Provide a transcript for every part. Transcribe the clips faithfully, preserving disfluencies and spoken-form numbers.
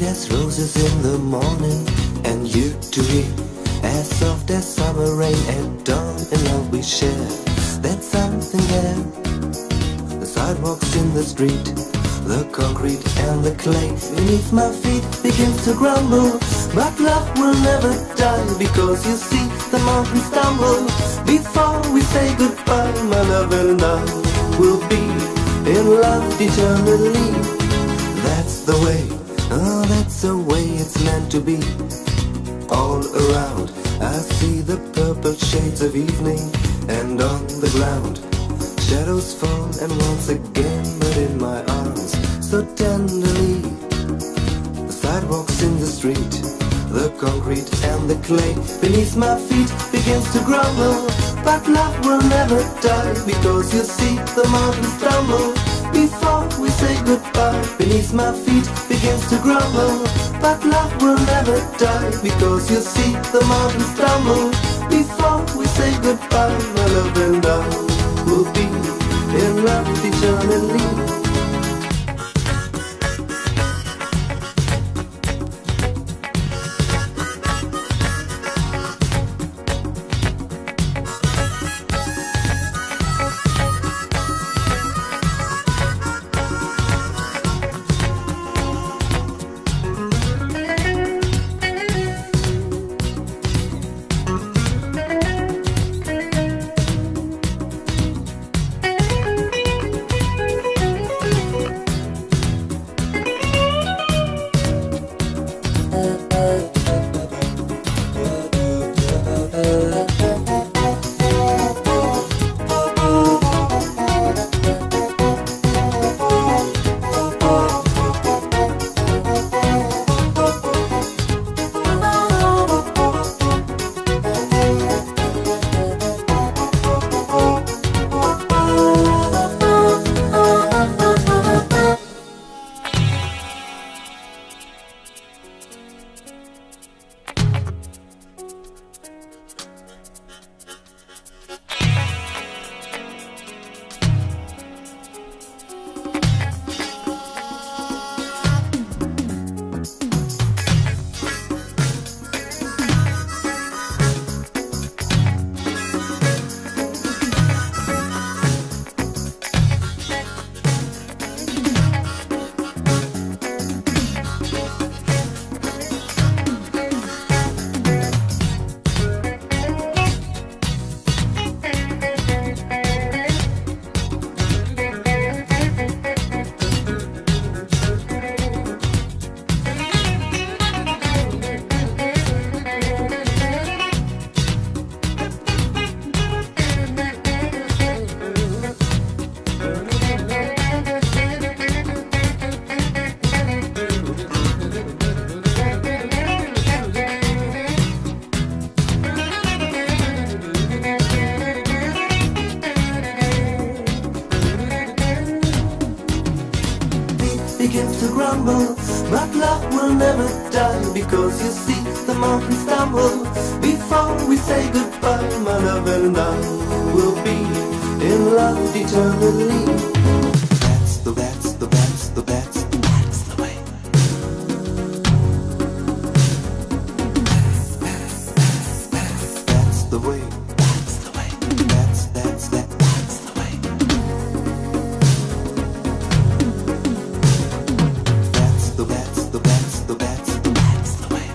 as roses in the morning, and you to me, as soft as summer rain at dawn. And love we share, that's something there. The sidewalks in the street, the concrete and the clay beneath my feet begins to grumble, but love will never die, because you see the mountains stumble before we say goodbye. My love and I will be in love eternally. That's the way, oh that's the way it's meant to be. All around I see the purple shades of evening, and on the ground shadows fall, and once again, but in my arms so tenderly. The sidewalks in the street, the concrete and the clay beneath my feet begins to grumble, but love will never die, because you see the mountains stumble before we say goodbye. Beneath my feet begins to grumble, but love will never die, because you see the mountains stumble before we say goodbye. My love and I will be in love eternally. Begins to grumble, but love will never die, because you see the mountains stumble before we say goodbye. My love and I will be in love eternally. That's the, that's the, that's the, that's the, that's the way. That's the way. That's the way. That's, that's, that, that's the way. That's the, that's the, that's the, that's the, that's the way.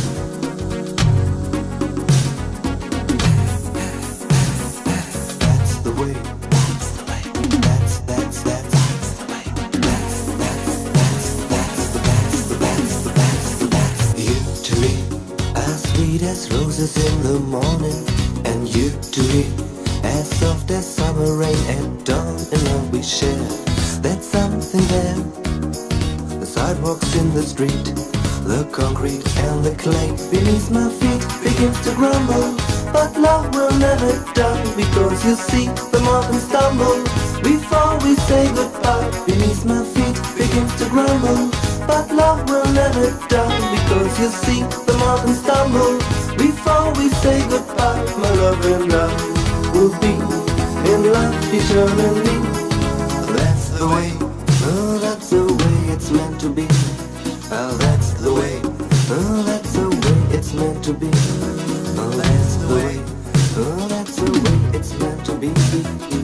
That's the way. That's the way. That's, that's, that's, that's the way. That's, that's, that's, that's the, that's the, that's the, that's the, that's the. You to me, as sweet as roses in the morning, and you to me, as soft as summer rain at dawn. And love we share, that's something there. The sidewalks in the street, the concrete and the clay beneath my feet begins to grumble, but love will never die, because you see the mountains stumble before we say goodbye. Beneath my feet begins to grumble, but love will never die, because you see the mountains stumble before we say goodbye. My love and I will be in love eternally. That's the way, oh that's the way it's meant to be. Oh, that's the be with you.